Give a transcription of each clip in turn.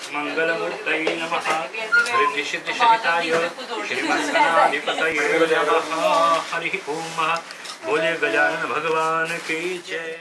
मंगलमूर्तये नमः। रिद्धिसिद्धिसहिताय श्रीमन्नाधिपतये नमः। हरि ओम। बोले गजानन भगवान की जय।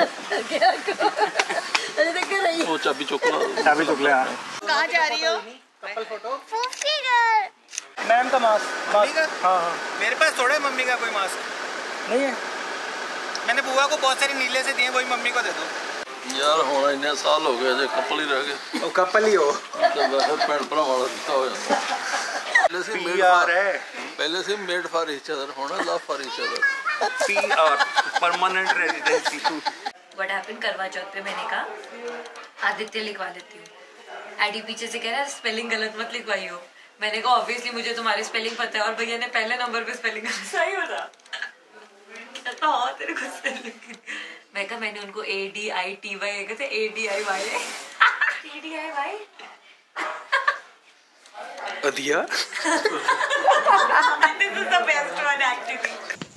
वो चाबी चुक ले। कहाँ जा रही हो? Couple photo. मैम का मास्क। हाँ। मेरे पास थोड़ा है मम्मी का कोई मास्क नहीं है। मैंने बुआ को बहुत सारे नीले से दिए, वही मम्मी को दे दो यार। होना इतने साल हो गए, कपल ही रह गए। वो कपल ही हो भैन भरा वाला रिश्ता हो जाता पहले से मेड फॉर ईच अदर होना, love for each other. PR permanent residency. What happened Karwa Chauth पे मैंने कहा आदित्य लिखवा लेती हूँ। एडी पीछे से कह रहा है स्पेलिंग गलत मत लिखवाई हो। मैंने कहा ऑब्वियसली मुझे तुम्हारी स्पेलिंग पता है, और भैया ने पहले नंबर पे स्पेलिंग सही हो रहा। कहता हाँ तेरे को स्पेलिंग। मैं कहा मैंने उनको ADITY कहते ADIY ADIY अदिया। This is the best one actually.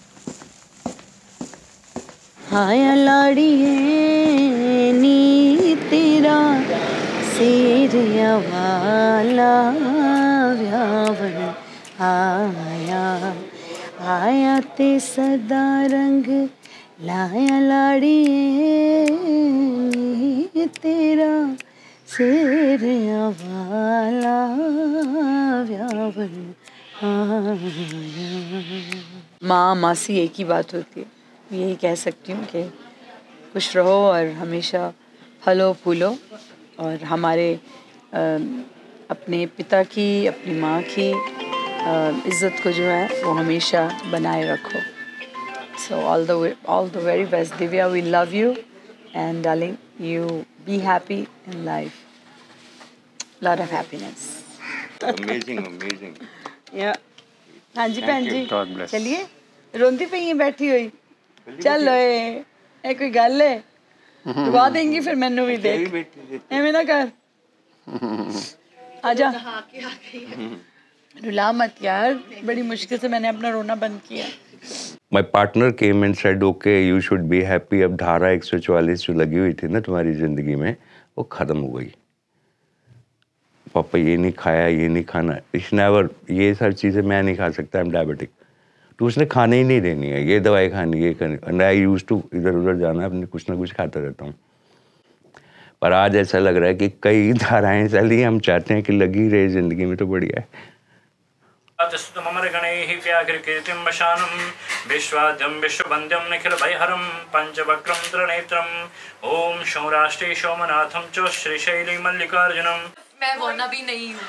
आया लाड़िए नी तेरा सेरिया वाला व्यावन आया आया ते सदा रंग लाया लाड़िए नी तेरा सेरिया वाला व्यावन आया। माँ मासी एक ही बात होती है, यही कह सकती हूँ कि खुश रहो और हमेशा फलो फूलो, और हमारे अपने पिता की, अपनी माँ की इज़्ज़त को जो है वो हमेशा बनाए रखो। So all the very best Divya, we love you and darling you be happy in life, lot of happiness. Amazing या हाँ जी भैन जी, चलिए रोंदी पई है बैठी हुई। चल ए कोई गल है, दुआ देंगी फिर मैनू भी देख, एवें ना कर। आजा रुला मत यार, बड़ी मुश्किल से मैंने अपना रोना बंद किया। My partner came and said, okay, you should be happy. अब धारा 144 जो लगी हुई थी ना तुम्हारी जिंदगी में, वो खत्म हो गई। पापा ये नहीं खाया, ये नहीं खाना, इट्स नेवर, ये सब चीज़ें मैं नहीं खा सकता, आई एम डायबिटिक। तो उसने खाने ही नहीं देनी है, ये दवाई खानी, ये करनी। एंड आई यूज्ड टू इधर उधर जाना, अपने कुछ ना कुछ खाता रहता हूँ। पर आज ऐसा लग रहा है कि कई धाराएं चली, हम चाहते हैं कि लगी रहे जिंदगी में, तो बढ़िया है। विश्वाद्यम विश्ववंद्यम निखिल भयहरम पंचवक्रम त्रिनेत्रम ओम सौराष्ट्रे सोमनाथम च श्रीशैली मल्लिकार्जुनम। मैं वाना भी नहीं हूँ।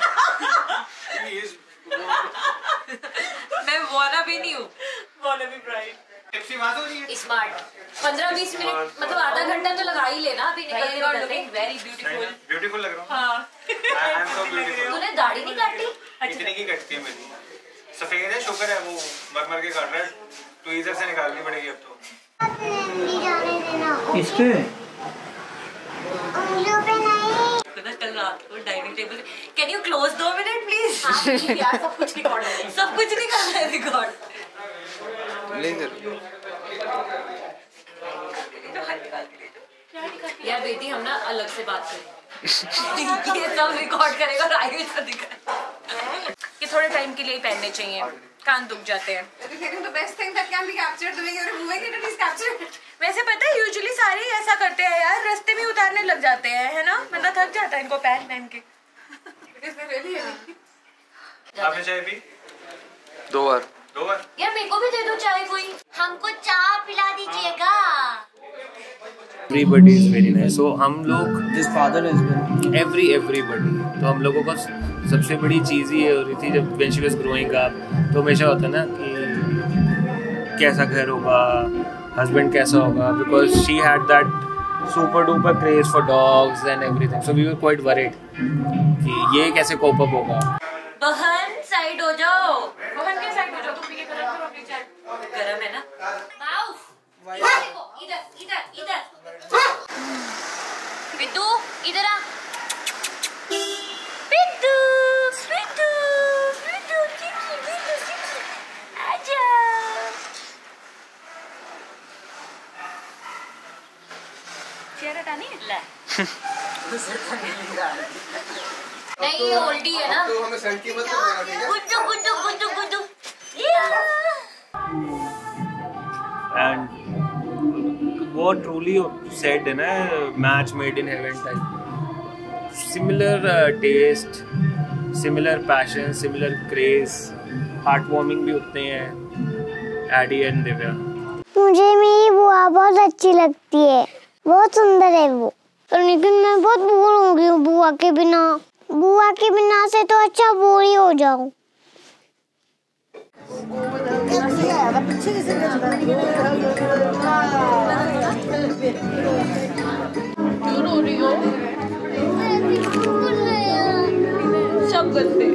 मैं वाना भी नहीं हूँ, वाना भी ब्राइट स्मार्ट। 15-20 मिनट मतलब आधा घंटा तो लगा ही लेना। अभी निकलने वाले वेरी ब्यूटीफुल लग रहा हूँ। हाँ। तूने दाढ़ी नहीं काटी? इतनी की कटती है मेरी, सफेद है, शुक्र है वो मर के काट रहा है, तो इधर से निकालनी पड़ेगी अब तो। इस पे कल रात को dining table can you close 2 minute please? यार सब कुछ रिकॉर्ड है, सब कुछ निकालना है रिकॉर्ड। यार बेटी हम ना अलग से बात करें। ये सब रिकॉर्ड करेगा और आगे से दिखाए कि थोड़े टाइम के लिए पहनने चाहिए, कान दुख जाते हैं। वैसे पता है यूजुअली सारे ऐसा करते हैं यार, रास्ते में उतारने लग जाते हैं, है ना? मतलब थक जाता है इनको पहन के। आपने चाय पी? 2 बार। यार मेरे को भी दे दो चाय, कोई हमको चाय पिला दीजिएगा। Everybody is very nice. So हम लोग this father has been everybody. तो हम लोगों का सबसे बड़ी चीज़ ही ये हो रही थी जब when she was growing up, तो हमेशा होता ना कि कैसा घर होगा, husband कैसा होगा, because she had that super duper craze for dogs and everything. So we were quite worried कि ये कैसे cope up होगा। बहन साइड हो जाओ, बहन के साइड हो जाओ, तुम पीके गरम करो अपनी चाय। गरम है ना? माउस इधर बिट्टू इधर आ। बिट्टू आजा। चेहरा टानी ले नहीं ये ओल्डी है ना। तो हमें सेल्फी मत करवाना, ठीक है? गुड्डू गुड्डू गुड्डू गुड्डू। एंड वो ट्रूली सेड है ना, match made in heaven type, similar taste, similar passion, similar craze, heart warming भी उतने हैं एडी एंड दिव्या। मुझे मेरी बुआ बहुत अच्छी लगती है, बहुत सुंदर है वो, लेकिन मैं बहुत बोर हो गई हूँ बुआ के बिना। बुआ के बिना से तो अच्छा बोर ही हो जाऊं। सब गंदे।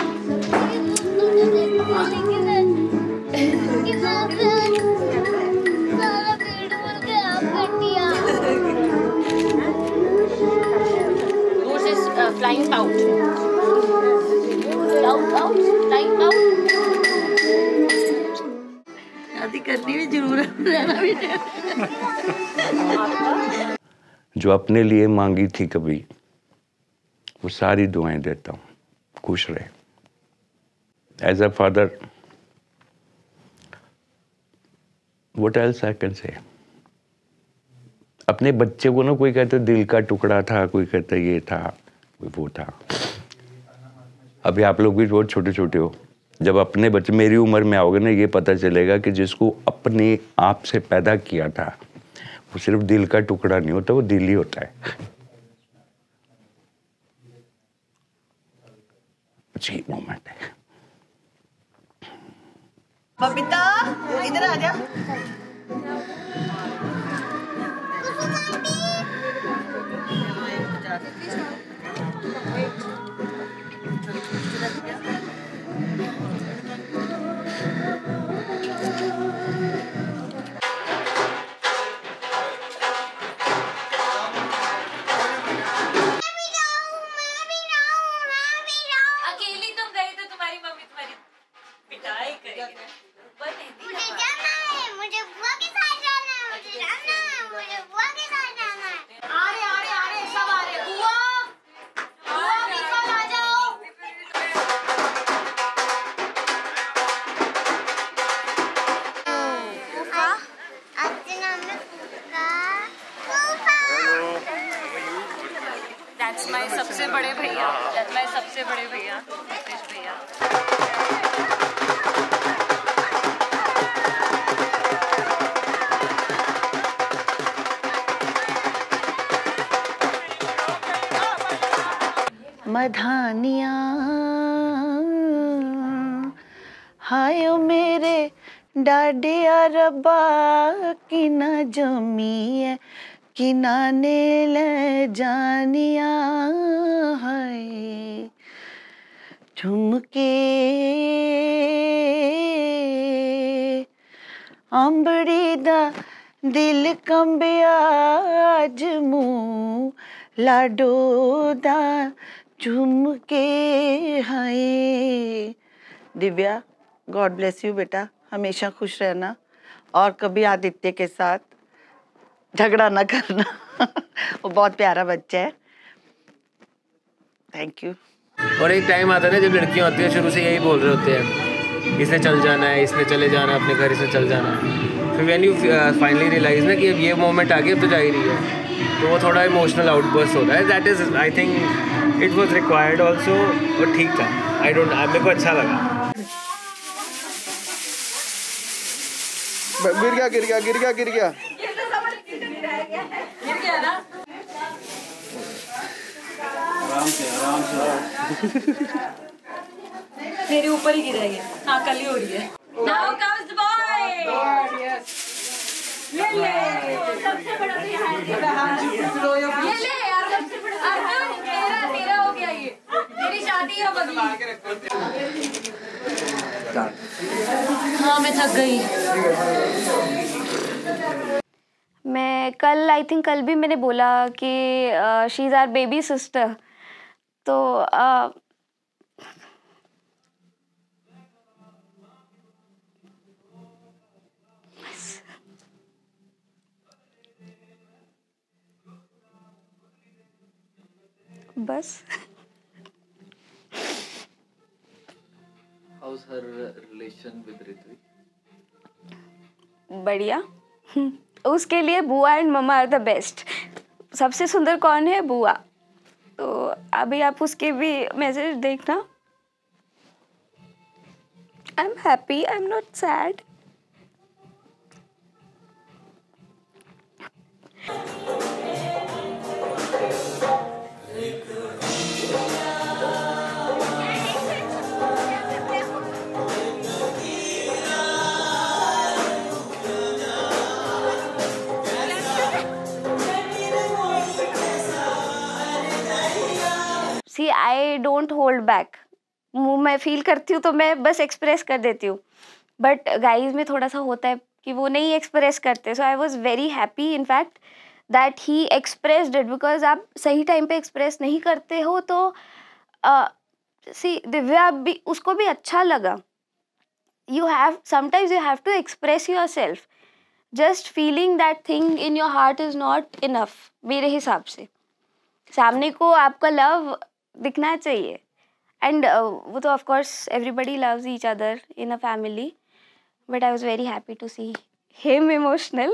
Flying pouch. Flying pouch. शादी करनी भी जरूर है, रहना भी है। जो अपने लिए मांगी थी कभी, वो सारी दुआएं देता हूँ, खुश रहे। As a father, what else I can say. अपने बच्चे को ना, कोई कहते दिल का टुकड़ा था, कोई कहता ये था, कोई वो था। अभी आप लोग भी बहुत छोटे छोटे हो, जब अपने बच्चे मेरी उम्र में आओगे ना, ये पता चलेगा कि जिसको अपने आप से पैदा किया था, वो सिर्फ दिल का टुकड़ा नहीं होता, वो दिल ही होता है। अजीब मोमेंट है। बबीता इधर आ जा। अकेली तुम गई तो तुम्हारी मम्मी तुम्हारी पिटाई करेगी। मुझे जाना है, मुझे बुआ के साथ जाना है, मुझे जाना है, मुझे बुआ के साथ जाना है। आ रहे सब आ रहे। बुआ बिल्कुल आ जाओ। That's my सबसे बड़े भैया, that's my सबसे बड़े भैया, रितेश भैया। मधानिया हायो मेरे डाडिया रब्बा की ना जमी है कि नाने ले जानिया है झुमके अंबड़ी दा दिल कंबिया अज मुँह लाडो दा झुमके हाय। दिव्या, गॉड ब्लेस यू बेटा, हमेशा खुश रहना और कभी आदित्य के साथ झगड़ा ना करना। वो बहुत प्यारा बच्चा है। Thank you. और एक टाइम आता है ना जब लड़कियां होती हैं शुरू से यही बोल रहे होते हैं, इसने चल जाना है, इसने चले जाना है अपने घर, इसने चल जाना है। फिर व्हेन यू फाइनली रियलाइज ना कि अब ये मोमेंट आ गया, अब तो जा ही रही है, तो वो थोड़ा इमोशनल आउटबर्स्ट होता है। That is I think it was required also, और ठीक था। मेरे को अच्छा लगा। गिर गया गिर गया गिर गया गिर गया गिर गया ना। आराम से मेरे ऊपर ही गिरा ये। हाँ, कल ही हो रही है। Now comes the boy. ले सबसे बड़ा तो यहाँ है। ये ले यार, सबसे बड़ा अर्जुन, तेरा हो गया ये। तेरी शादी है अगली। हाँ, मैं थक गई। मैं कल आई थिंक कल भी मैंने बोला कि she is our baby sister, तो बस How's her relation with Ritvik? बढ़िया। उसके लिए बुआ and mama are the best. सबसे सुंदर कौन है? बुआ। तो अभी आप उसके भी मैसेज देखना। I am happy, I am not sad. See, I don't hold back. मैं फील करती हूँ तो मैं बस एक्सप्रेस कर देती हूँ, बट गाइज में थोड़ा सा होता है कि वो नहीं एक्सप्रेस करते. So I was very happy in fact that he expressed it, because आप सही टाइम पे एक्सप्रेस नहीं करते हो तो सी दिव्या भी, उसको भी अच्छा लगा. you have sometimes you have to express yourself. Just feeling that thing in your heart is not enough मेरे हिसाब से. सामने को आपका लव दिखना चाहिए. And वो तो of course everybody loves each other in a family, but I was very happy to see him emotional.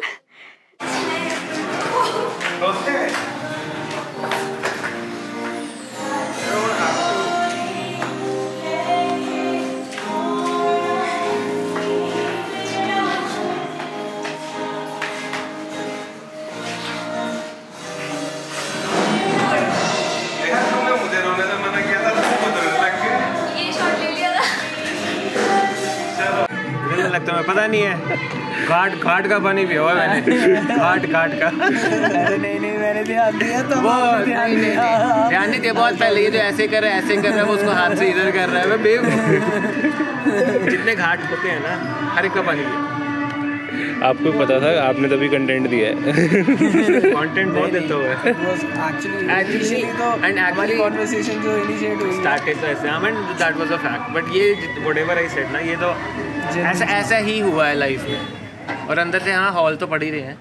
लगता है पता नहीं है, घाट का पानी पिया हुआ मैंने, घाट का. अरे नहीं मैंने ध्यान दिया तो ध्यान नहीं दिया बहुत पहले. ये जो ऐसे कर रहा है वो उसको हाथ से इधर कर रहा है. मैं जितने घाट होते हैं ना हर एक का पानी पिया. आपको पता था, आपने तभी कंटेंट दिया है. कंटेंट बहुत देता हुआ है एक्चुअली तो हमारी कन्वर्सेशन जो इनिशिएट हुई स्टार्टेड तो ऐसे, I mean that was a fact. But ये व्हाटएवर आई सेड ना, ये तो ऐसा ही हुआ है लाइफ में. और अंदर से हाँ हॉल तो पड़ ही रहे हैं.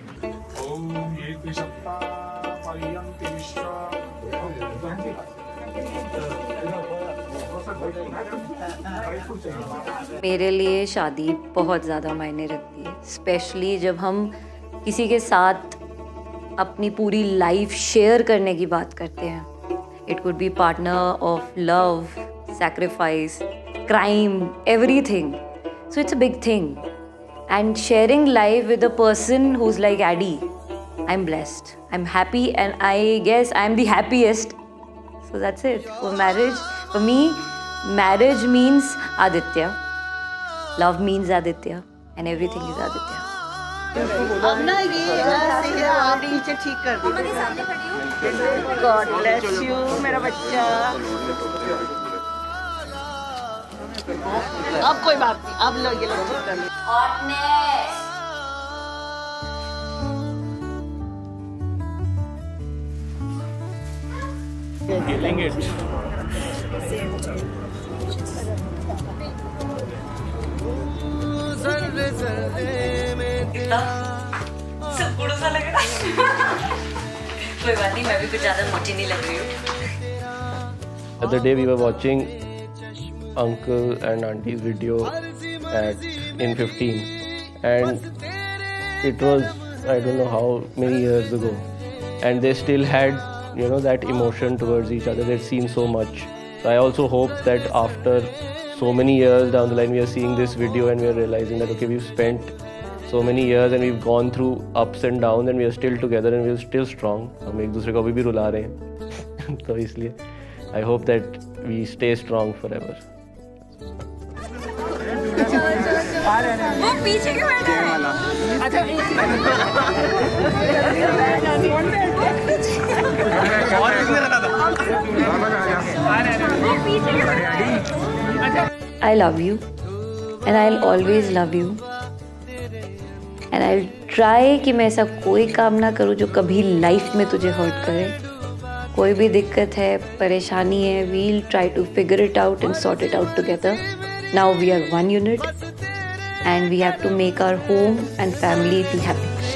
मेरे लिए शादी बहुत ज़्यादा मायने रखती है, स्पेशली जब हम किसी के साथ अपनी पूरी लाइफ शेयर करने की बात करते हैं. It could be partner of love, sacrifice, crime, everything. So it's a big thing, and sharing life with a person who's like Addy, I'm blessed, I'm happy, and I guess I'm the happiest. So that's it. For marriage, for me, marriage means Aditya, love means Aditya, and everything is Aditya. अब ना ये आप नीचे ठीक कर दीजिए. God bless you मेरा बच्चा. अब कोई बात नहीं, अब लो ये लोग ठीक कर लो. सब सा लग रहा है. कोई बात नहीं, मैं भी कुछ ज्यादा मोटी नहीं लग रही हूँ. The day we were watching uncle and auntie's video in 15, and it was I don't know how many years ago, and they still had that emotion towards each other. They'd seen so much. So I also hope that after so many years down the line we are seeing this video and we are realizing that okay, we've spent so many years and we've gone through ups and downs and we are still together and we are still strong. हम एक दूसरे को अभी भी रुला रहे हैं. तो इसलिए I hope that we stay strong forever. वो पीछे क्यों बैठा है? अच्छा I love you, and I'll always love you, and I'll try कि मैं ऐसा कोई काम ना करूँ जो कभी लाइफ में तुझे हर्ट करे. कोई भी दिक्कत है, परेशानी है, we'll try to figure it out and sort it out together. Now we are one unit, and we have to make our home and family the happiest.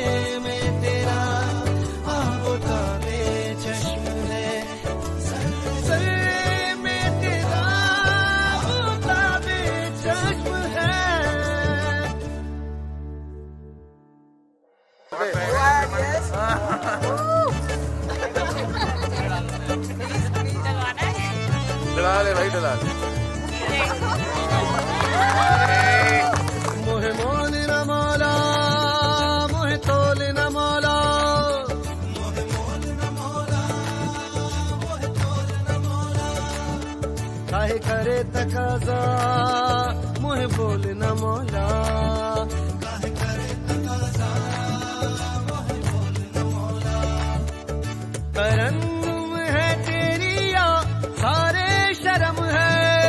डला ले भाई डला ले। मोहे मोल न मौला मोहे तोल न मौला मोहे मोल न मौला मोहे तोल न मौला काहे करे तकाजा मोहे बोल न मौला काहे करे तकाजा मोहे बोल न मौला तरन्नुम है तेरी या सारे शर्म है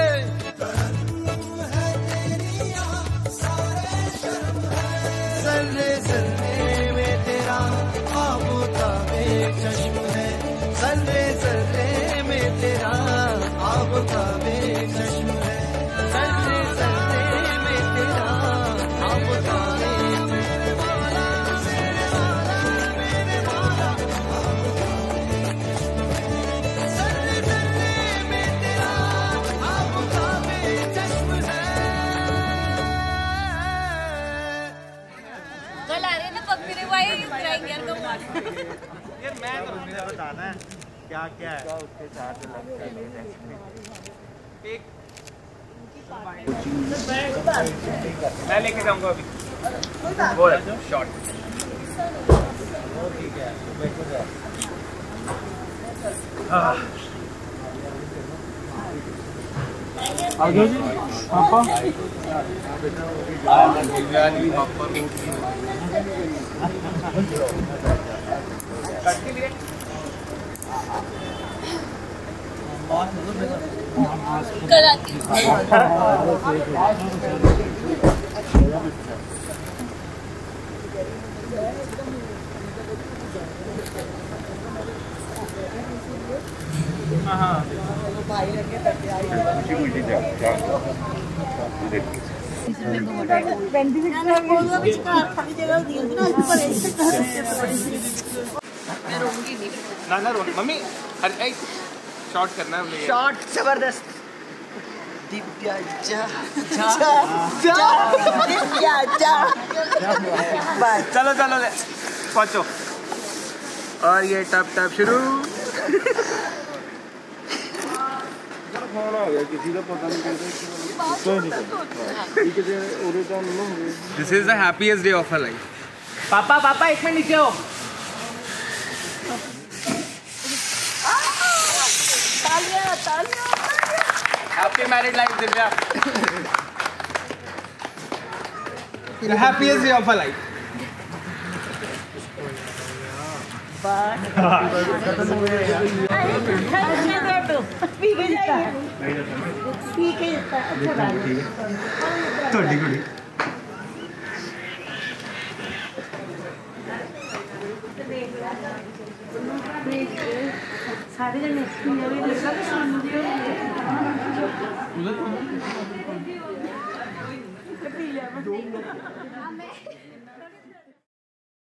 सर्रे सर्रे में तेरा आबोताबे चश्म है सर्रे सर्रे में तेरा आबोताबे चश्म है सर्रे सर्रे में तेरा आबोताबे मेरे मौला मेरे मौला मेरे मौला सर्रे सर्रे में तेरा आबोताबे चश्म है। कल आ रहे ना पग मेरे भाई कराएंगे यार कब यार मैं तो मुझे बताना है क्या क्या है उसके साथ लगता है एक मैं लेके जाऊंगा अभी वो शॉट ठीक है बैठो जा आगे जी पापा कल आती हूँ। ना ना रोनी मम्मी अरे शॉट करना है हमें शॉट जबरदस्त दिव्या जा दिव्या जा चलो चलो पहुंचो और ये टप टप शुरू This is the happiest day of her life. पापा पापा एक मिनट नीचे हो Happy married life, Divya. The happiest day of her life. थोड़ी थोड़ी सारे जने उधर